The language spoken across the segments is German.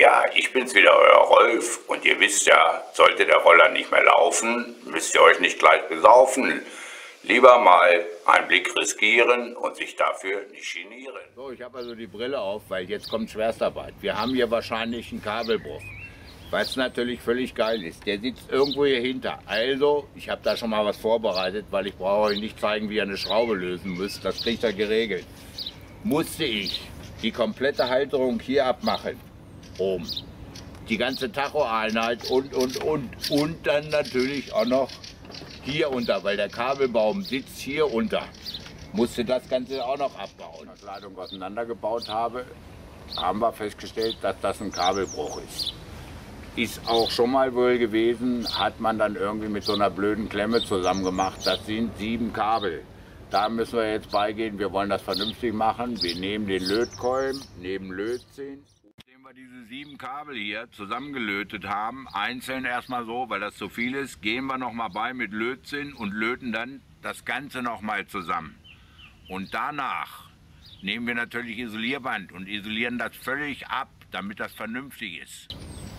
Ja, ich bin's wieder, euer Rolf. Und ihr wisst ja, sollte der Roller nicht mehr laufen, müsst ihr euch nicht gleich besaufen. Lieber mal einen Blick riskieren und sich dafür nicht genieren. So, ich habe also die Brille auf, weil jetzt kommt Schwerstarbeit. Wir haben hier wahrscheinlich einen Kabelbruch, was natürlich völlig geil ist. Der sitzt irgendwo hier hinter. Also, ich habe da schon mal was vorbereitet, weil ich brauche euch nicht zeigen, wie ihr eine Schraube lösen müsst. Das kriegt ihr geregelt. Musste ich die komplette Halterung hier abmachen. Oben. Die ganze Tachoeinheit und dann natürlich auch noch hier unter, weil der Kabelbaum sitzt hier unter. Musste das Ganze auch noch abbauen. Als ich die Leitung auseinandergebaut habe, haben wir festgestellt, dass das ein Kabelbruch ist. Ist auch schon mal wohl gewesen, hat man dann irgendwie mit so einer blöden Klemme zusammen gemacht. Das sind 7 Kabel. Da müssen wir jetzt beigehen, wir wollen das vernünftig machen. Wir nehmen den Lötkolben, nehmen Lötzinn. Nachdem wir diese 7 Kabel hier zusammengelötet haben, einzeln erstmal so, weil das zu viel ist, gehen wir nochmal bei mit Lötzinn und löten dann das Ganze nochmal zusammen. Und danach nehmen wir natürlich Isolierband und isolieren das völlig ab, damit das vernünftig ist.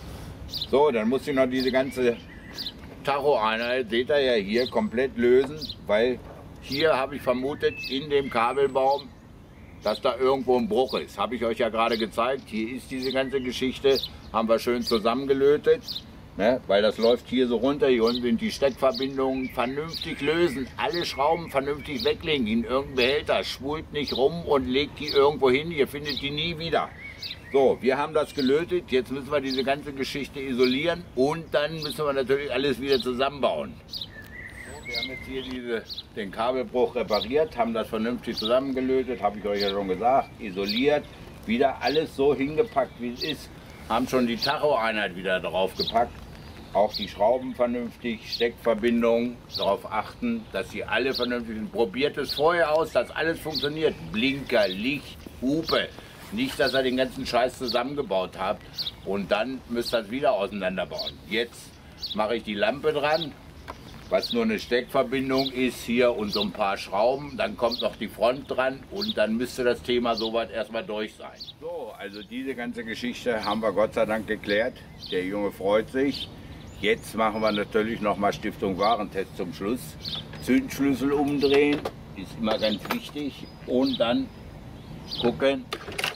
So, dann muss ich noch diese ganze Tachoeinheit, seht ihr ja hier, komplett lösen, weil hier habe ich vermutet in dem Kabelbaum, dass da irgendwo ein Bruch ist. Habe ich euch ja gerade gezeigt. Hier ist diese ganze Geschichte, haben wir schön zusammengelötet, ne? Weil das läuft hier so runter. Hier unten sind die Steckverbindungen. Vernünftig lösen, alle Schrauben vernünftig weglegen in irgendeinen Behälter. Schwult nicht rum und legt die irgendwo hin. Ihr findet die nie wieder. So, wir haben das gelötet. Jetzt müssen wir diese ganze Geschichte isolieren und dann müssen wir natürlich alles wieder zusammenbauen. Wir haben jetzt hier den Kabelbruch repariert, haben das vernünftig zusammengelötet, habe ich euch ja schon gesagt, isoliert, wieder alles so hingepackt, wie es ist, haben schon die Tachoeinheit wieder drauf gepackt, auch die Schrauben vernünftig, Steckverbindungen, darauf achten, dass sie alle vernünftig sind. Probiert es vorher aus, dass alles funktioniert, Blinker, Licht, Hupe, nicht, dass ihr den ganzen Scheiß zusammengebaut habt und dann müsst ihr es wieder auseinanderbauen. Jetzt mache ich die Lampe dran. Was nur eine Steckverbindung ist hier und so ein paar Schrauben, dann kommt noch die Front dran und dann müsste das Thema soweit erstmal durch sein. So, also diese ganze Geschichte haben wir Gott sei Dank geklärt. Der Junge freut sich. Jetzt machen wir natürlich nochmal Stiftung Warentest zum Schluss. Zündschlüssel umdrehen, ist immer ganz wichtig und dann gucken.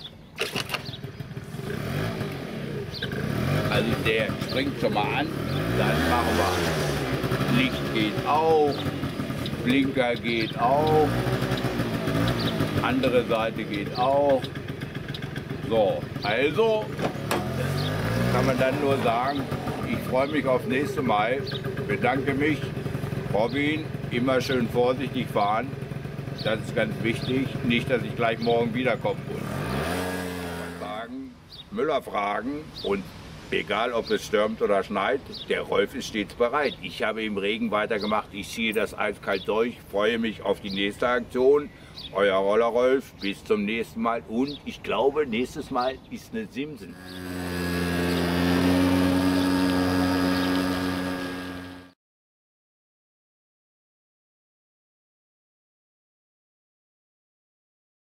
Also der springt schon mal an, dann machen wir. Licht geht auf, Blinker geht auf, andere Seite geht auf. So, also kann man dann nur sagen, ich freue mich aufs nächste Mal, bedanke mich. Robin, immer schön vorsichtig fahren, das ist ganz wichtig, nicht, dass ich gleich morgen wiederkommen muss. Müller fragen und egal, ob es stürmt oder schneit, der Rolf ist stets bereit. Ich habe im Regen weitergemacht, ich ziehe das eiskalt durch, freue mich auf die nächste Aktion. Euer Roller Rolf, bis zum nächsten Mal und ich glaube, nächstes Mal ist eine Simsen.